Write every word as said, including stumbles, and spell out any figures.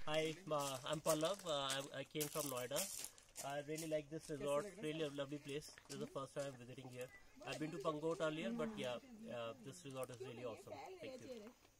Hi, uh, I'm Pallav. Uh, I, I came from Noida. I really like this resort. Really a lovely place. This is the first time I'm visiting here. I've been to Pangot earlier, but yeah, uh, this resort is really awesome. Thank you.